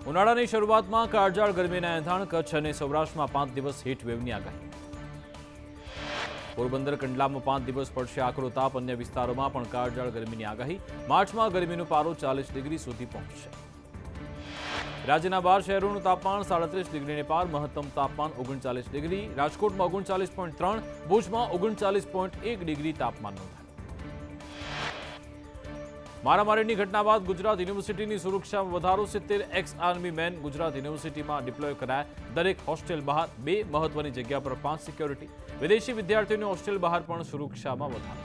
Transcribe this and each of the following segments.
ઉનાળાની શરૂઆતમાં કાળઝાળ ગરમીના એંધાણ કચ્છ અને સૌરાષ્ટ્રમાં 5 દિવસ હીટ વેવની આગાહી. પોરબંદર કંડલામાં 5 દિવસ પડશે આકરો તાપ. અન્ય વિસ્તારોમાં પણ કાળઝાળ ગરમીની આગાહી. માર્ચમાં ગરમીનો પારો 40 ડિગ્રી સુધી પહોંચશે. રાજ્યના 12 શહેરોનું તાપમાન 37 ડિગ્રીને પાર. મહત્તમ તાપમાન 39 ડિગ્રી. રાજકોટમાં 39.3, ભુજમાં 39.1 ડિગ્રી તાપમાન નોંધાયું. મારામારીની ઘટના બાદ ગુજરાત યુનિવર્સિટીની સુરક્ષામાં વધારો. 70 એક્સ આર્મી મેન ગુજરાત યુનિવર્સિટીમાં ડિપ્લોય કરાયા. દરેક હોસ્ટેલ બહાર 2 મહત્વની જગ્યા પર 5 સિક્યોરિટી. વિદેશી વિદ્યાર્થીઓની હોસ્ટેલ બહાર પણ સુરક્ષામાં વધારો.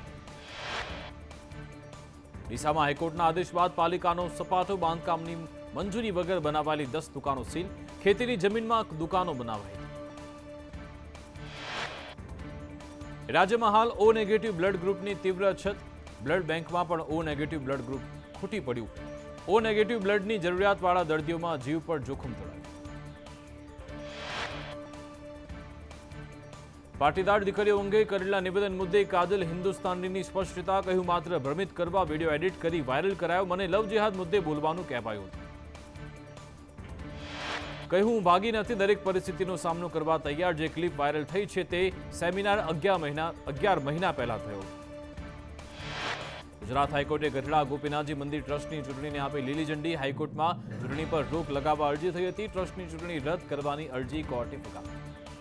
ડીસામાં હાઈકોર્ટના આદેશ બાદ પાલિકાનો સપાટો. બાંધકામની મંજૂરી વગર બનાવાયેલી 10 દુકાનો સીલ. ખેતીની જમીનમાં દુકાનો બનાવાઈ. રાજ્યમાં હાલ ઓ નેગેટિવ બ્લડ ગ્રુપની તીવ્ર અછત. બ્લડ બેંકમાં પણ ઓ નેગેટિવ બ્લડ ગ્રુપ ખૂટી પડ્યું. ઓ નેગેટિવ બ્લડની જરૂરિયાતવાળા દર્દીઓમાં જીવ પર જોખમ તોડાયું. પાટીદાર દીકરીઓ અંગે કરેલા નિવેદન મુદ્દે કાજલ હિન્દુસ્તાનીની સ્પષ્ટતા. કહ્યું, માત્ર ભ્રમિત કરવા વિડીયો એડિટ કરી વાયરલ કરાયો. મને લવ જેહાદ મુદ્દે બોલવાનું કહેવાયું હતું. કહ્યું, હું ભાગી નથી, દરેક પરિસ્થિતિનો સામનો કરવા તૈયાર. જે ક્લિપ વાયરલ થઈ છે તે સેમિનાર 11 મહિના પહેલા થયો. ગુજરાત હાઈકોર્ટે ગઢડા ગોપીનાથજી મંદિર ટ્રસ્ટની ચૂંટણીને આપી લીલી ઝંડી. હાઈકોર્ટમાં ચૂંટણી પર રોક લગાવવા અરજી થઈ હતી. ટ્રસ્ટની ચૂંટણી રદ કરવાની અરજી કોર્ટે ફગાવી.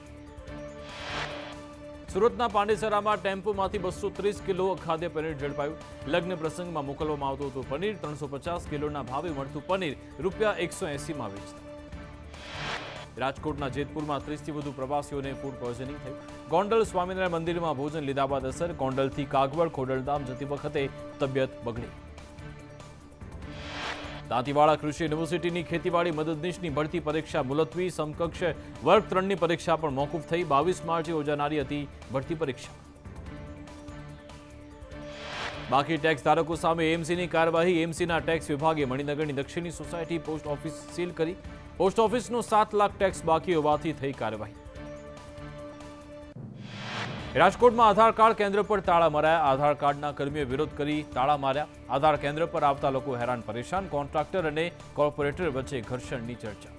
સુરતના પાંડેસરામાં ટેમ્પોમાંથી 230 કિલો અખાદ્ય પનીર ઝડપાયું. લગ્ન પ્રસંગમાં મોકલવામાં આવતું હતું પનીર. 350 કિલોના ભાવે મળતું પનીર ₹180માં વેચતા. રાજકોટના જેતપુરમાં 30થી વધુ પ્રવાસીઓને ફૂડ પોઈઝનિંગ થયું. ગોંડલ સ્વામિનારાયણ મંદિરમાં ભોજન લીધા બાદ અસર. ગોંડલથી કાગવડ ખોડલધામ જતી વખતે તબિયત બગડી. દાંતીવાડા કૃષિ યુનિવર્સિટીની ખેતીવાડી મદદનીશની ભરતી પરીક્ષા મુલતવી. સમકક્ષ વર્ગ 3ની પરીક્ષા પણ મોકૂફ થઈ. 22 માર્ચે યોજાનારી હતી ભરતી પરીક્ષા. બાકી ટેક્સ ધારકો સામે એએમસીની કાર્યવાહી. એએમસીના ટેક્સ વિભાગે મણિનગરની દક્ષિણી સોસાયટી પોસ્ટ ઓફિસ સીલ કરી. પોસ્ટ ઓફિસનો 7 લાખ ટેક્સ બાકી હોવાથી થઈ કાર્યવાહી. રાજકોટમાં આધાર કાર્ડ કેન્દ્ર પર તાળા મરાયા. આધાર કાર્ડના કર્મીએ વિરોધ કરી તાળા માર્યા. આધાર કેન્દ્ર પર આવતા લોકો હેરાન પરેશાન. કોન્ટ્રાક્ટર અને કોર્પોરેટર વચ્ચે ઘર્ષણની ચર્ચા.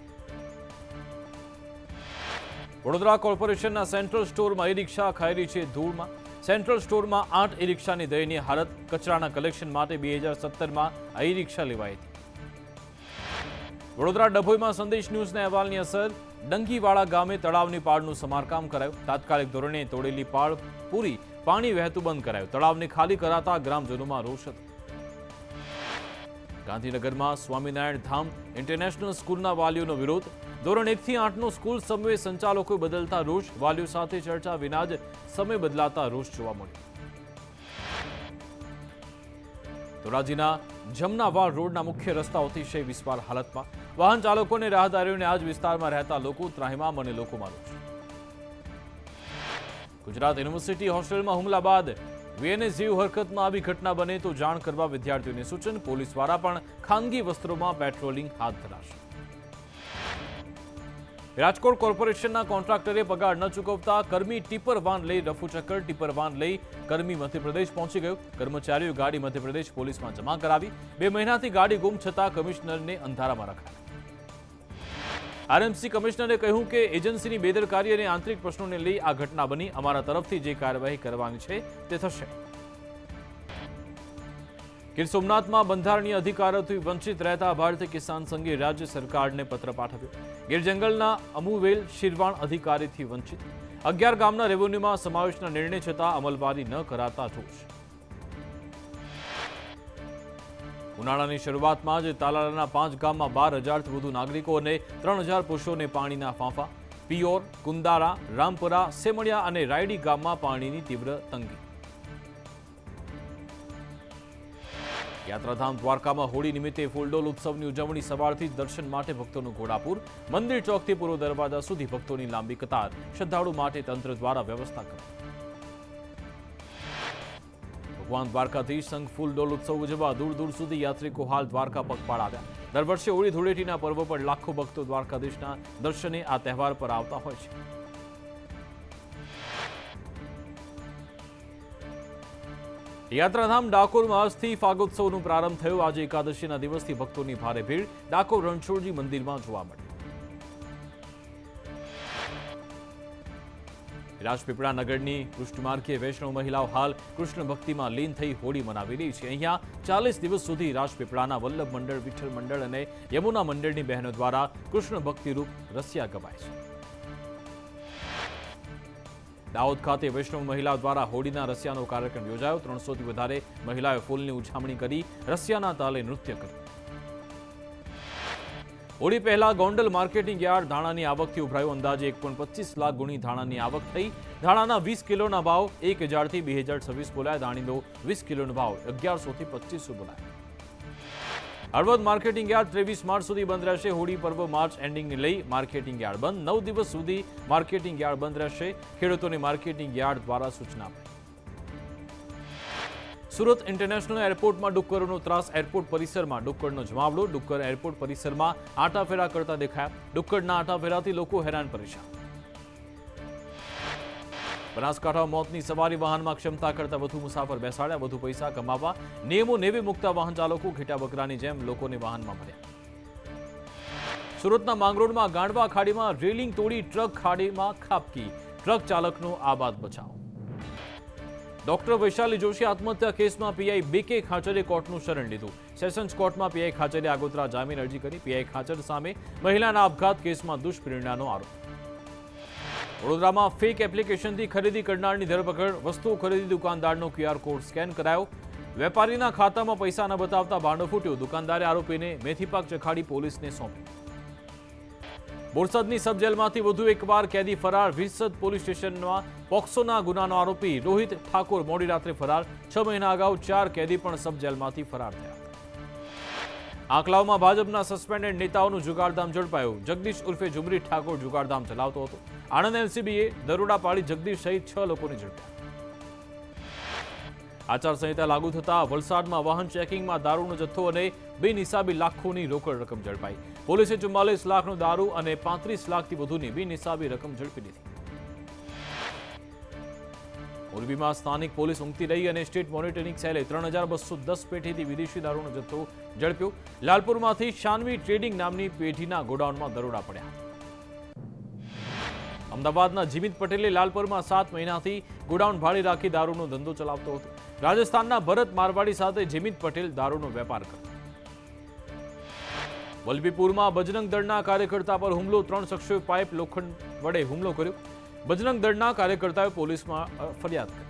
વડોદરા કોર્પોરેશનના સેન્ટ્રલ સ્ટોરમાં ઈ રિક્ષા ખાઈ રહી છે ધૂળમાં. સેન્ટ્રલ સ્ટોરમાં 8 ઈ રિક્ષાની દયનીય હાલત. કચરાના કલેક્શન માટે 2017માં આ ઈ રિક્ષા લેવાઈ હતી. વડોદરા ડભોઈમાં સંદેશ ન્યૂઝના અહેવાલની અસર. ડંગીવાડા ગામે તળાવની પાળનું સમારકામ કરાયું. તાત્કાલિક ધોરણે તોડેલી પાળ પૂરી પાણી વહેતું બંધ કરાયું. તળાવને ખાલી કરાતા ગ્રામજનોમાં રોષ હતો. ગાંધીનગરમાં સ્વામિનારાયણ ધામ ઇન્ટરનેશનલ સ્કૂલના વાલીઓનો વિરોધ. ધોરણ 1 થી 8નું સ્કૂલ સમય સંચાલકો બદલતા રોષ. વાલીઓ સાથે ચર્ચા વિના જ સમય બદલાતા રોષ જોવા મળ્યો. ધોરાજીના જમનાવાડ રોડના મુખ્ય રસ્તા અતિશય વિસ્માર હાલતમાં. વાહન ચાલકો અને રાહદારીઓને આ જ વિસ્તારમાં રહેતા લોકો ત્રાહિમામ અને લોકોમાં રોષ. ગુજરાત યુનિવર્સિટી હોસ્ટેલમાં હુમલા બાદ વીએનએસયુ હરકતમાં આવી ઘટના બને તો જાણ કરવા વિદ્યાર્થીઓને સૂચન. પોલીસ દ્વારા પણ ખાનગી વસ્ત્રોમાં પેટ્રોલિંગ હાથ ધરાશે. રાજકોટ કોર્પોરેશનના કોન્ટ્રાક્ટરે પગાર ન ચૂકવતા કર્મી ટીપર વાન લઈ રફુચક્કર. ટીપર વાન લઈ કર્મી મધ્યપ્રદેશ પહોંચી ગયો. કર્મચારીઓ ગાડી મધ્યપ્રદેશ પોલીસમાં જમા કરાવી. 2 મહિનાથી ગાડી ગુમ છતાં કમિશનરને અંધારામાં રખાયા. આરએમસી કમિશનરે કહ્યું કે એજન્સીની બેદરકારી અને આંતરિક પ્રશ્નોને લઈ આ ઘટના બની. અમારા તરફથી જે કાર્યવાહી કરવાની છે તે થશે. ગીર સોમનાથમાં બંધારણીય અધિકારોથી વંચિત રહેતા ભારતીય કિસાન સંઘે રાજ્ય સરકારને પત્ર પાઠવ્યો. ગીર જંગલના અમુવેલ શિરવાણ અધિકારીથી વંચિત. 11 ગામના રેવન્યુમાં સમાવેશના નિર્ણય છતાં અમલવારી ન કરાતા રોષ. ઉનાળાની શરૂઆતમાં જ તાલાલાના 5 ગામમાં 12,000થી વધુ નાગરિકો અને 3,000 પશુઓને પાણીના ફાંફા. પિયોર, કુંદારા, રામપુરા, સેમળિયા અને રાયડી ગામમાં પાણીની તીવ્ર તંગી. યાત્રાધામ દ્વારકામાં હોળી નિમિત્તે ફૂલડોલ ઉત્સવની ઉજવણી. સવારથી જ દર્શન માટે ભક્તોનું ઘોડાપુર. મંદિર ચોકથી પૂર્વ દરવાજા સુધી ભક્તોની લાંબી કતાર. શ્રદ્ધાળુ માટે તંત્ર દ્વારા વ્યવસ્થા કરી. ભગવાન દ્વારકાધીશ સંઘ ફૂલડોલ ઉત્સવ ઉજવવા દૂર દૂર સુધી યાત્રિકો હાલ દ્વારકા પગપાળા આવ્યા. દર વર્ષે હોળી ધૂળેટીના પર્વ પર લાખો ભક્તો દ્વારકાધીશના દર્શને આ તહેવાર પર આવતા હોય છે. યાત્રાધામ ડાકોરમાં આજથી ફાગોત્સવનો પ્રારંભ થયો। આજે એકાદશીના દિવસથી ભક્તોની ભારે ભીડ ડાકોર રણછોડજી મંદિરમાં જોવા મળી। રાજપીપળા નગરની કૃષ્ણમાર્ગીય વૈષ્ણવ મહિલાઓ હાલ કૃષ્ણ ભક્તિમાં લીન થઈ હોળી મનાવી રહી છે। અહીંયા 40 દિવસ સુધી રાજપીપળાના વલ્લભ મંડળ, વિઠ્ઠલ મંડળ અને યમુના મંડળની બહેનો દ્વારા કૃષ્ણ ભક્તિરૂપ રસિયા ગવાય છે। દાહોદ ખાતે વૈષ્ણવ મહિલાઓ દ્વારા હોળીના રસિયાનો કાર્યક્રમ યોજાયો। 300થી વધારે મહિલાઓએ ફૂલની ઉછામણી કરી રસિયાના તાલે નૃત્ય કર્યું। હોળી પહેલા ગોંડલ માર્કેટિંગ યાર્ડ ધાણાની આવકથી ઉભરાયું। અંદાજે 1.25 લાખ ગુણી ધાણાની આવક થઈ। ધાણાના 20 કિલોના ભાવ 1000થી 2026 બોલાયા। દાણીનો 20 કિલોનો ભાવ 1100 થી 2500 બોલાયા। હળવદ માર્કેટિંગ યાર્ડ 23 માર્ચ સુધી બંધ રહેશે। હોળી પર્વ માર્ચ એન્ડિંગને લઈ માર્કેટિંગ યાર્ડ બંધ। 9 દિવસ સુધી માર્કેટિંગ યાર્ડ બંધ રહેશે। ખેડૂતોને માર્કેટિંગ યાર્ડ દ્વારા સૂચના અપાઈ। સુરત ઇન્ટરનેશનલ એરપોર્ટમાં ડુક્કરોનો ત્રાસ। એરપોર્ટ પરિસરમાં ડુક્કરનો જમાવડો। ડુક્કર એરપોર્ટ પરિસરમાં આંટાફેરા કરતા દેખાયા। ડુક્કરના આંટાફેરાથી લોકો હેરાન પરેશાન। બનાસકાંઠામાં મોતની સવારી વાહનમાં ક્ષમતા કરતા વધુ મુસાફર બેસાડ્યા। વધુ પૈસા કમાવા નિયમો નેવે મૂકતા વાહન ચાલકો ઘેટા બકરાની જેમ લોકોને વાહનમાં ભર્યા। સુરતના માંગરોળમાં ગાંડવા ખાડીમાં રેલિંગ તોડી ટ્રક ખાડીમાં ખાબકી। ટ્રક ચાલકનો આબાદ બચાવ। ડોક્ટર વૈશાલી જોશી આત્મહત્યા કેસમાં પીઆઈ બીકે ખાચરે કોર્ટનું શરણ લીધું। સેશન્સ કોર્ટમાં પીઆઈ ખાચરે આગોતરા જામીન અરજી કરી। પીઆઈ ખાચર સામે મહિલાના આપઘાત કેસમાં દુષ્પ્રેરણાનો આરોપ। વડોદરામાં ફેક એપ્લિકેશનથી ખરીદી કરનારની ધરપકડ। વસ્તુ ખરીદી દુકાનદારનો QR કોડ સ્કેન કરાયો। વેપારીના ખાતામાં પૈસા ન બતાવતા ભાંડો ફૂટ્યો। દુકાનદારે આરોપીને મેથીપાક ચખાડી પોલીસને સોંપ્યો। બોરસદની સબ જેલમાંથી વધુ એકવાર કેદી ફરાર। વિરસદ પોલીસ સ્ટેશનમાં પોક્સોના ગુનાનો આરોપી રોહિત ઠાકોર મોડી રાત્રે ફરાર। 6 મહિના અગાઉ 4 કેદી પણ સબ જેલમાંથી ફરાર થયા। આંકલાવમાં ભાજપના સસ્પેન્ડેડ નેતાઓનું જુગારધામ ઝડપાયું। જગદીશ ઉર્ફે ઝુમરી ઠાકોર જુગારધામ ચલાવતો હતો। આણંદ એલસીબીએ દરોડા પાડી જગદીશ સહિત 6 લોકોને ઝડપ્યા। આચારસંહિતા લાગુ થતા વલસાડમાં વાહન ચેકિંગમાં દારૂનો જથ્થો અને બિનહિસાબી લાખોની રોકડ રકમ ઝડપાઈ। પોલીસે 44 લાખનો દારૂ અને 35 લાખથી વધુની બિનહિસાબી રકમ ઝડપી લીધી। મોરબીમાં સ્થાનિક પોલીસ ઊંઘતી રહી અને સ્ટેટ મોનિટરિંગ સેલે 3210 પેઢીથી વિદેશી દારૂનો જથ્થો ઝડપ્યો। લાલપુરમાંથી શાનવી ટ્રેડિંગ નામની પેઢીના ગોડાઉનમાં દરોડા પડ્યા। અમદાવાદના જીમિત પટેલે લાલપુરમાં 7 મહિનાથી ગોડાઉન ભાડે રાખી દારૂનો ધંધો ચલાવતો હતો। રાજસ્થાનના ભરત મારવાડી સાથે જીમિત પટેલ દારૂનો વેપાર કરતો। વલભીપુરમાં બજરંગ દળના કાર્યકર્તા પર હુમલો। 3 શખ્સોએ પાઇપ લોખંડ વડે હુમલો કર્યો। બજરંગ દળના કાર્યકર્તાએ પોલીસમાં ફરિયાદ કરી।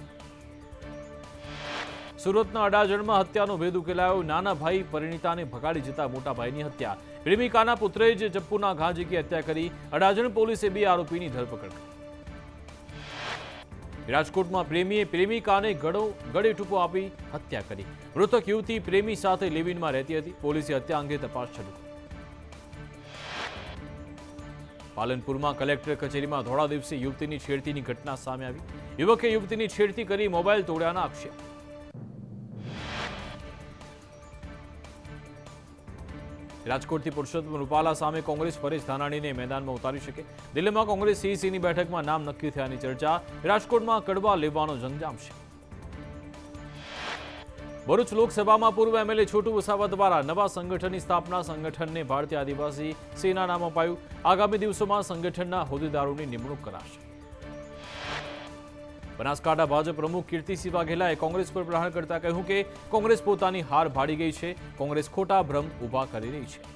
સુરતના અડાજણમાં હત્યાનો ભેદ ઉકેલાયો। નાના ભાઈ પરિણીતાને ભગાડી જતા મોટા ભાઈની હત્યા। પ્રેમિકાના પુત્રે જ ચપ્પુના ઘા ઝીકી હત્યા કરી। અડાજણ પોલીસે 2 આરોપીની ધરપકડ કરી। રાજકોટમાં પ્રેમીએ પ્રેમિકાને ગળે ટૂંપો આપી હત્યા કરી। મૃતક યુવતી પ્રેમી સાથે લિવ-ઇનમાં રહેતી હતી। પોલીસે હત્યા અંગે તપાસ શરૂ કરી। પાલનપુરમાં કલેક્ટર કચેરીમાં ધોળા દિવસે યુવતીની છેડતીની ઘટના સામે આવી। યુવકે યુવતીની છેડતી કરી મોબાઈલ તોડ્યાના આક્ષેપ। રાજકોટથી પુરુષોત્તમ રૂપાલા સામે કોંગ્રેસ પરેશ ધાનાણીને મેદાનમાં ઉતારી શકે। દિલ્હીમાં કોંગ્રેસ સીઈસીની બેઠકમાં નામ નક્કી થયાની ચર્ચા। રાજકોટમાં કડવા લેવાનો જંગ જામશે। ભરૂચ લોકસભામાં પૂર્વ એમએલએ છોટુ વસાવા દ્વારા નવા સંગઠનની સ્થાપના। સંગઠનને ભારતીય આદિવાસી સેના નામ અપાયું। આગામી દિવસોમાં સંગઠનના હોદ્દેદારોની નિમણૂક કરાશે। બનાસકાંઠા ભાજપ પ્રમુખ કીર્તિસિંહ વાઘેલાએ કોંગ્રેસ પર પ્રહાર કરતા કહ્યું કે કોંગ્રેસ પોતાની હાર ભાડી ગઈ છે। કોંગ્રેસ ખોટા ભ્રમ ઉભા કરી રહી છે।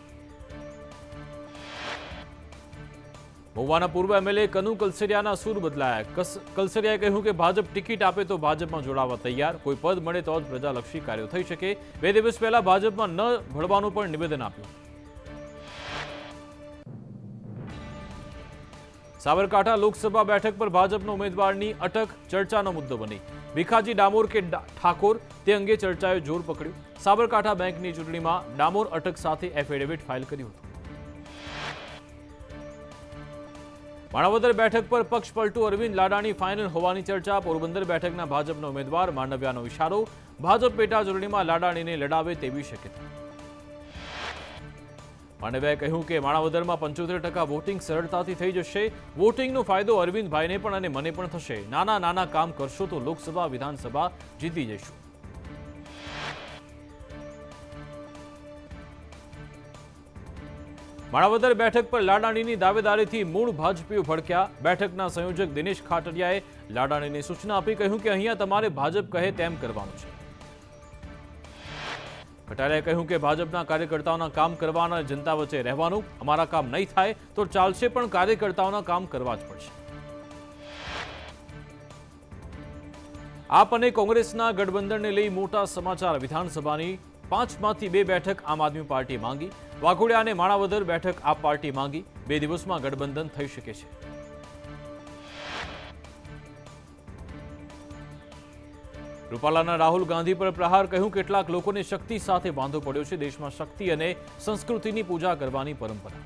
મહુવાના પૂર્વ એમએલએ કનુ કલસરિયાના સૂર બદલાયા। કલસરિયાએ કહ્યું કે ભાજપ ટિકિટ આપે તો ભાજપમાં જોડાવા તૈયાર। કોઈ પદ મળે તો જ પ્રજાલક્ષી કાર્યો થઈ શકે। 2 દિવસ પહેલા ભાજપમાં ન ભળવાનું પણ નિવેદન આપ્યું। સાબરકાંઠા લોકસભા બેઠક પર ભાજપના ઉમેદવારની અટક ચર્ચાનો મુદ્દો બની। ભીખાજી ડામોર કે ઠાકોર તે અંગે ચર્ચાએ જોર પકડ્યું। સાબરકાંઠા બેંકની ચૂંટણીમાં ડામોર અટક સાથે એફિડેવિટ ફાઇલ કર્યું હતું। માણાવદર બેઠક પર પક્ષ પલટુ અરવિંદ લાડાણી ફાઇનલ હોવાની ચર્ચા। પોરબંદર બેઠકના ભાજપના ઉમેદવાર માંડવિયાનો ઇશારો। ભાજપ પેટા ચૂંટણીમાં લાડાણીને લડાવે તેવી શક્યતા। માંડવિયાએ કહ્યું કે માણાવદરમાં 75% વોટિંગ સરળતાથી થઈ જશે। વોટિંગનો ફાયદો અરવિંદભાઈને પણ અને મને પણ થશે। નાના કામ કરશો તો લોકસભા વિધાનસભા જીતી જઈશું। માણાવદર બેઠક પર લાડાણીની દાવેદારીથી મૂળ ભાજપીઓ ભડક્યા। બેઠકના સંયોજક દિનેશ ખાટડિયાએ લાડાણીને સૂચના આપી કહ્યું કે અહીંયા તમારે ભાજપ કહે તેમ કરવાનું છે। ખટારિયાએ કહ્યું કે ભાજપના કાર્યકર્તાઓના કામ કરવાના, જનતા વચ્ચે રહેવાનું। અમારા કામ નહીં થાય તો ચાલશે, પણ કાર્યકર્તાઓના કામ કરવા જ પડશે। આપ અને કોંગ્રેસના ગઠબંધનને લઈ મોટા સમાચાર। વિધાનસભાની 5માંથી 2 બેઠક આમ આદમી પાર્ટી માંગી। વાઘોડિયા અને માણાવદર બેઠક આપ પાર્ટી માંગી। 2 દિવસમાં ગઠબંધન થઈ શકે છે। રૂપાલાના રાહુલ ગાંધી પર પ્રહાર, કહ્યું કેટલાક લોકોને શક્તિ સાથે વાંધો પડ્યો છે। દેશમાં શક્તિ અને સંસ્કૃતિની પૂજા કરવાની પરંપરા।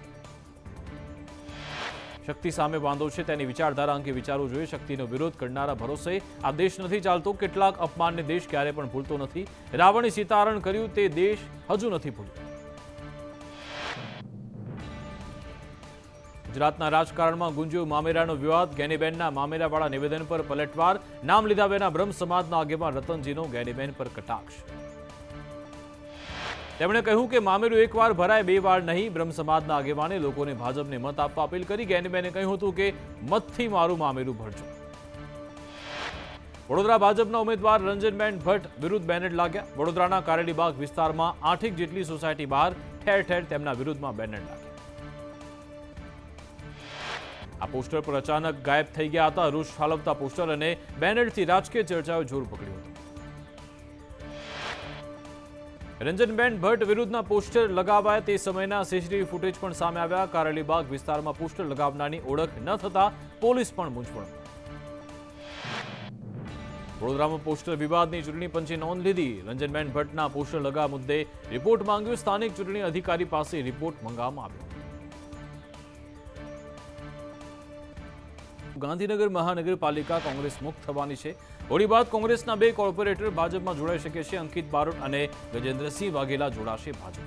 શક્તિ સામે વાંધો છે, તેની વિચારધારા અંગે વિચારવું જોઈએ। શક્તિનો વિરોધ કરનારા ભરોસે આ દેશ નથી ચાલતો। કેટલાક અપમાનને દેશ ક્યારે પણ ભૂલતો નથી। રાવણે સીતાહરણ કર્યું તે દેશ હજુ નથી ભૂલ્યો। ગુજરાતના રાજકારણમાં ગુંજ્યો મામેરાનો વિવાદ। ગેનીબેનના મામેરાવાળા નિવેદન પર પલટવાર। નામ લીધા વિના બ્રહ્મ સમાજના આગેવાન રતનજીનો ગેનીબેન પર કટાક્ષ। તેમણે કહ્યું કે મામેરું એકવાર ભરાય, 2 વાર નહીં। બ્રહ્મ સમાજના આગેવાને લોકોને ભાજપને મત આપવા અપીલ કરી। ગેનીબેને કહ્યું હતું કે મતથી મારું મામેરું ભરજો। વડોદરા ભાજપના ઉમેદવાર રંજનબેન ભટ્ટ વિરુદ્ધ બેનર લાગ્યા। વડોદરાના કારેલીબાગ વિસ્તારમાં 8 જેટલી સોસાયટી બહાર ઠેર ઠેર તેમના વિરુદ્ધમાં બેનર લાગ્યા। આ પોસ્ટર પર અચાનક ગાયબ થઈ ગયા હતા। રોષ ઠાલવતા પોસ્ટર અને બેનરથી રાજકીય ચર્ચાઓ જોર પકડ્યું હતું। રંજનબેન ભટ્ટ વિરુદ્ધના પોસ્ટર લગાવાયા તે સમયના સીસીટીવી ફૂટેજ પણ સામે આવ્યા। કારેલીબાગ વિસ્તારમાં પોસ્ટર લગાવનારની ઓળખ ન થતા પોલીસ પણ મૂંઝવણમાં। વડોદરામાં પોસ્ટર વિવાદની ચૂંટણી પંચે નોંધ લીધી। રંજનબેન ભટ્ટના પોસ્ટર લગાવવા મુદ્દે રિપોર્ટ માંગ્યો। સ્થાનિક ચૂંટણી અધિકારી પાસે રિપોર્ટ મંગાવવામાં આવ્યો। ગાંધીનગર મહાનગરપાલિકા કોંગ્રેસ મુક્ત થવાની છે। હોળી બાદ કોંગ્રેસના 2 કોર્પોરેટર ભાજપમાં જોડાઈ શકે છે। અંકિત બારોટ અને ગજેન્દ્રસિંહ વાઘેલા જોડાશે ભાજપ।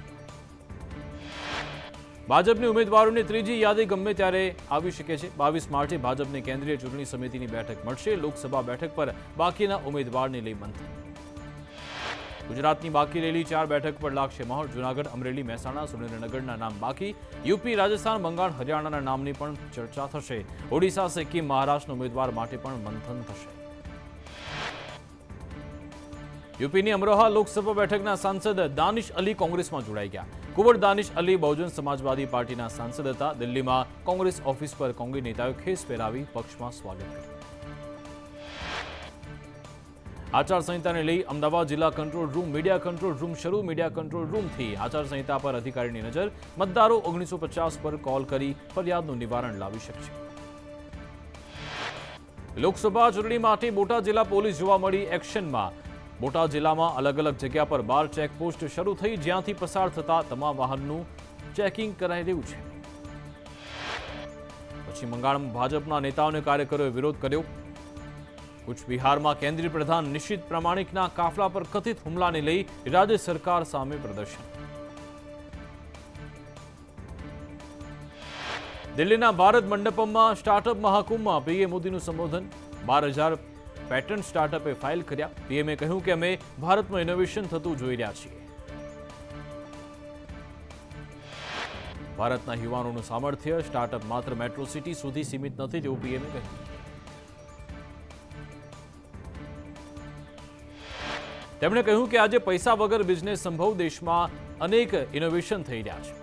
ભાજપની ઉમેદવારોની ત્રીજી યાદી ગમે ત્યારે આવી શકે છે। 22 માર્ચે ભાજપની કેન્દ્રીય ચૂંટણી સમિતિની બેઠક મળશે। લોકસભા બેઠક પર બાકીના ઉમેદવારને લઈ મંથન। ગુજરાતની બાકી રહેલી 4 બેઠક પર લાગશે મહોર। જૂનાગઢ, અમરેલી, મહેસાણા, સુરેન્દ્રનગરના નામ બાકી। યુપી, રાજસ્થાન, બંગાળ, હરિયાણાના નામની પણ ચર્ચા થશે। ઓડિશા, સિક્કિમ, મહારાષ્ટ્રના ઉમેદવાર માટે પણ મંથન થશે। યુપીની અમરોહા લોકસભા બેઠકના સાંસદ દાનિશ અલી કોંગ્રેસમાં જોડાઈ ગયા। કુંવર દાનિશ અલી બહુજન સમાજવાદી પાર્ટીના સાંસદ હતા। દિલ્હીમાં કોંગ્રેસ ઓફિસ પર કોંગ્રેસ નેતાઓએ ખેસ પહેરાવી પક્ષમાં સ્વાગત કર્યું। આચારસંહિતાને લઈ અમદાવાદ જિલ્લા control room, media control room શરૂ। મીડિયા કંટ્રોલ રૂમથી આચારસંહિતા પર અધિકારીની નજર। મતદારો 1950 પર કોલ કરી ફરિયાદનું નિવારણ લાવી શકશે। લોકસભા ચૂંટણી માટે બોટાદ જિલ્લા પોલીસ જોવા મળી એક્શનમાં। બોટાદ જિલ્લામાં અલગ અલગ જગ્યા પર 12 ચેકપોસ્ટ શરૂ થઈ, જ્યાંથી પસાર થતા તમામ વાહનનું ચેકિંગ કરાઈ રહ્યું છે। પશ્ચિમ બંગાળમાં ભાજપના નેતાઓને કાર્યકરોએ વિરોધ કર્યો। કુછ બિહારમાં કેન્દ્રીય પ્રધાન નિશિત પ્રામાણિકના કાફલા પર કથિત હુમલાને લઈ રાજ્ય સરકાર સામે પ્રદર્શન। દિલ્હીના ભારત મંડપમમાં સ્ટાર્ટઅપ મહાકુંભમાં પીએમ મોદીનું સંબોધન। 12,000 પેટન્ટ સ્ટાર્ટઅપે ફાઇલ કર્યા। પીએમએ કહ્યું કે અમે ભારતમાં ઇનોવેશન થતું જોઈ રહ્યા છીએ। ભારતના યુવાનોનું સામર્થ્ય સ્ટાર્ટઅપ માત્ર મેટ્રો સિટી સુધી સીમિત નથી, તેવું પીએમએ કહ્યું। તેમણે કહ્યું કે આજે પૈસા વગર બિઝનેસ સંભવ। દેશમાં અનેક ઇનોવેશન થઈ રહ્યા છે।